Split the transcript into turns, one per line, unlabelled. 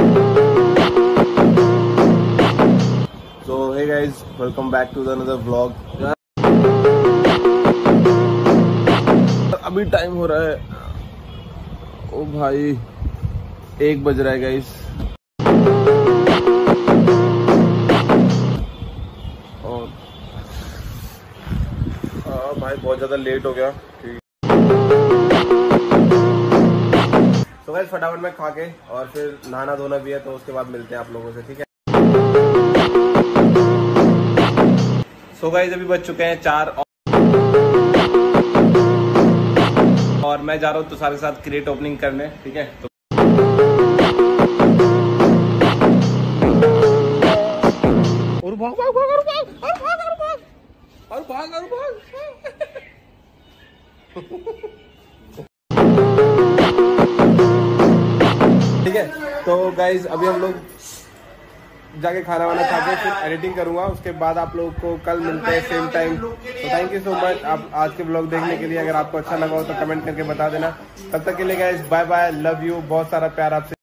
So hey guys, welcome back to another vlog. अभी time हो रहा है, ओ भाई 1 बज रहा है गाइस, और भाई बहुत ज्यादा लेट हो गया। तो गाइस फटाफट में खा के और फिर नहाना धोना भी है, तो उसके बाद मिलते हैं आप लोगों से, ठीक है। सो गाइस अभी बज चुके हैं 4 और मैं जा रहा हूँ तुषार के साथ क्रेट ओपनिंग करने, ठीक है। तो और भाग भाग भाग और भाग और भाग और भाग और भाग और भाग। ठीक है, तो गाइज अभी हम लोग जाके खाना वाना खा के फिर एडिटिंग करूंगा, उसके बाद आप लोगों को कल मिलते हैं सेम टाइम। तो थैंक यू सो मच आप आज के ब्लॉग देखने के लिए। अगर आपको अच्छा लगा हो तो कमेंट करके बता देना। तब तक के लिए guys bye bye, love you, बहुत सारा प्यार आपसे।